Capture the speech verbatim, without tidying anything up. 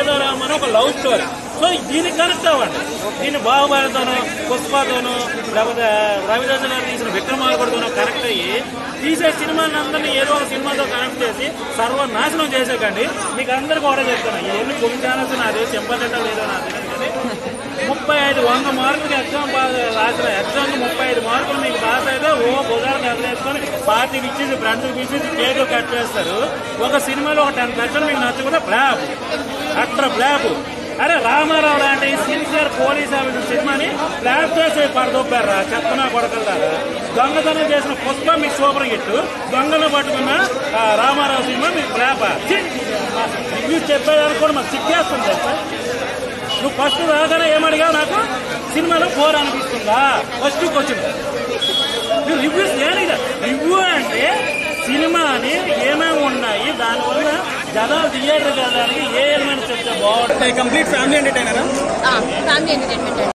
సీతారామన్ ఒక love story. So దీనికి connect అవ్వండి. దీన్ని బాహుబలితోనో పుష్పతోనో లేకపోతే రవితేజ గారు తీసిన విక్రమార్కుడితోనో కనెక్ట్ అయ్యి తీసే సినిమాని అందరినీ ఏదో ఒక సినిమాతో కనెక్ట్ చేసి సర్వనాశనం చేసేకండి. మీకు అందరికీ కూడా చెప్తాను, ఎన్ని కొన్ని ఛానల్స్ నాది చెంపలేటో లేదో నాకు తెలియదు. ముప్పై ఐదు వంద మార్కులకి ఎగ్జామ్ బాగా రాసిన ఎగ్జామ్ ముప్పై ఐదు మార్కులు మీకు పాస్ అయితే ఓ బుధాలకు ఎదురేసుకొని పార్టీకి ఇచ్చేసి ఫ్రెండ్స్కి ఇచ్చేసి కేకులు కట్ చేస్తారు. ఒక సినిమాలో ఒక టెన్ పర్సెంట్ మీకు నచ్చకుండా ఫ్లాప్ అట్ర ఫ్లాప్. అరే రామారావు లాంటి సిన్సియర్ పోలీస్ ఆఫీసర్ సినిమాని ఫ్లాప్ చేసి పడదొప్పారా చెత్తనా కొడకల్లారా. దొంగతనం చేసిన పుష్ప మీకు సూపర్ హిట్, దొంగను పట్టుకున్న రామారావు సినిమా మీకు ఫ్లాప్. రివ్యూస్ చెప్పేదానికి కూడా మాకు సిగ్గేస్తుంది సార్. నువ్వు ఫస్ట్ రాగానే ఏమడిగావు, నాకు సినిమాలో ఫోర్ అనిపిస్తుందా ఫస్ట్ క్వశ్చన్. నువ్వు రివ్యూస్ దేనిగా రివ్యూ అంటే సినిమాని ఏమేమి ఉన్నాయి, దానివల్ల జనాలు థియేటర్కి వెళ్ళడానికి ఏ ఎలిమెంట్స్ చెప్తే బాగుంటుంది. కంప్లీట్ ఫ్యామిలీ ఎంటర్టైనరా? Family entertainment.